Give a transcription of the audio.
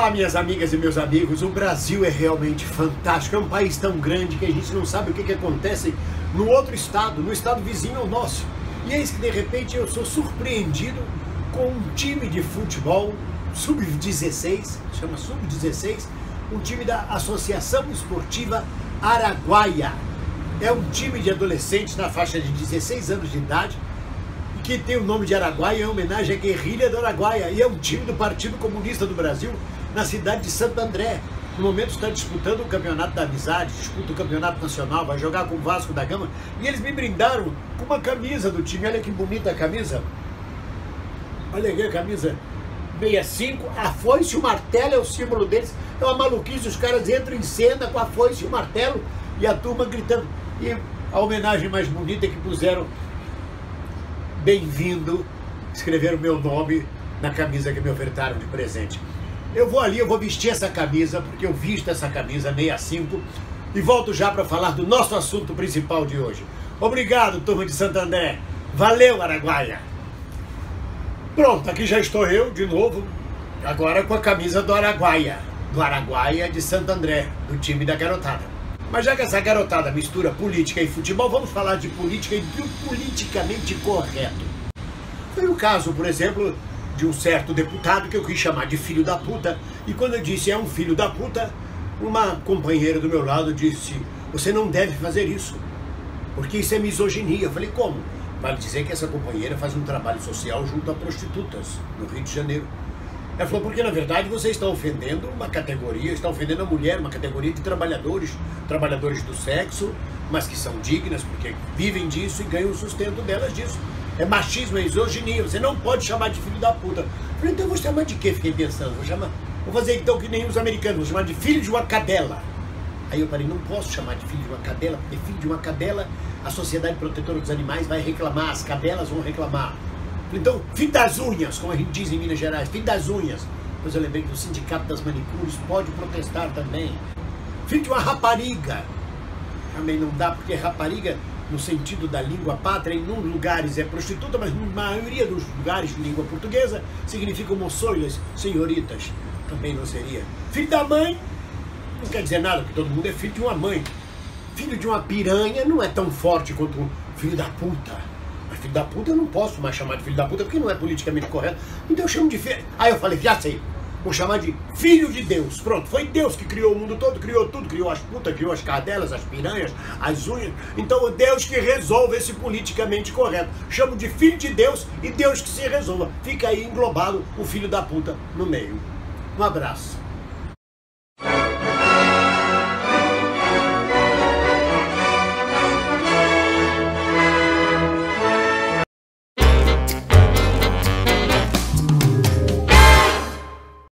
Olá, minhas amigas e meus amigos. O Brasil é realmente fantástico. É um país tão grande que a gente não sabe o que acontece no outro estado, no estado vizinho ao nosso. E eis que de repente eu sou surpreendido com um time de futebol sub-16, chama sub-16, um time da Associação Esportiva Araguaia. É um time de adolescentes na faixa de 16 anos de idade, que tem o nome de Araguaia em homenagem à guerrilha do Araguaia, e é um time do Partido Comunista do Brasil, na cidade de Santo André. No momento está disputando o Campeonato da Amizade, disputa o Campeonato Nacional, vai jogar com o Vasco da Gama, e eles me brindaram com uma camisa do time. Olha que bonita a camisa. Olha aqui a camisa 65, a foice e o martelo é o símbolo deles. É uma maluquice, os caras entram em cena com a foice e o martelo e a turma gritando. E a homenagem mais bonita é que puseram bem-vindo, escreveram meu nome na camisa que me ofertaram de presente. Eu vou ali, eu vou vestir essa camisa, porque eu visto essa camisa 65, e volto já para falar do nosso assunto principal de hoje. Obrigado, turma de Santo André. Valeu, Araguaia. Pronto, aqui já estou eu de novo, agora com a camisa do Araguaia de Santo André, do time da garotada. Mas já que essa garotada mistura política e futebol, vamos falar de política e do politicamente correto. Foi o caso, por exemplo, de um certo deputado que eu quis chamar de filho da puta, e quando eu disse é um filho da puta, uma companheira do meu lado disse: você não deve fazer isso, porque isso é misoginia. Eu falei: como? Vale dizer que essa companheira faz um trabalho social junto a prostitutas no Rio de Janeiro. Ela falou: porque na verdade você está ofendendo uma categoria, está ofendendo a mulher, uma categoria de trabalhadores do sexo, mas que são dignas porque vivem disso e ganham o sustento delas disso. É machismo, é misoginia, você não pode chamar de filho da puta. Eu falei: então eu vou chamar de quê? Fiquei pensando, vou fazer então que nem os americanos, vou chamar de filho de uma cadela. Aí eu falei: não posso chamar de filho de uma cadela, porque filho de uma cadela, a Sociedade Protetora dos Animais vai reclamar, as cadelas vão reclamar. Então, filho das unhas, como a gente diz em Minas Gerais, filho das unhas. Depois eu lembrei que o Sindicato das Manicures pode protestar também. Filho de uma rapariga. Também não dá, porque rapariga, no sentido da língua pátria, em uns lugares é prostituta, mas na maioria dos lugares de língua portuguesa significa moçoilas, senhoritas. Também não seria. Filho da mãe, não quer dizer nada, porque todo mundo é filho de uma mãe. Filho de uma piranha não é tão forte quanto um filho da puta. Mas filho da puta eu não posso mais chamar de filho da puta, porque não é politicamente correto. Então eu chamo de filho. Aí eu falei: já sei, vou chamar de filho de Deus. Pronto, foi Deus que criou o mundo todo, criou tudo, criou as putas, criou as cadelas, as piranhas, as unhas. Então é Deus que resolve esse politicamente correto. Chamo de filho de Deus e Deus que se resolva. Fica aí englobado o filho da puta no meio. Um abraço.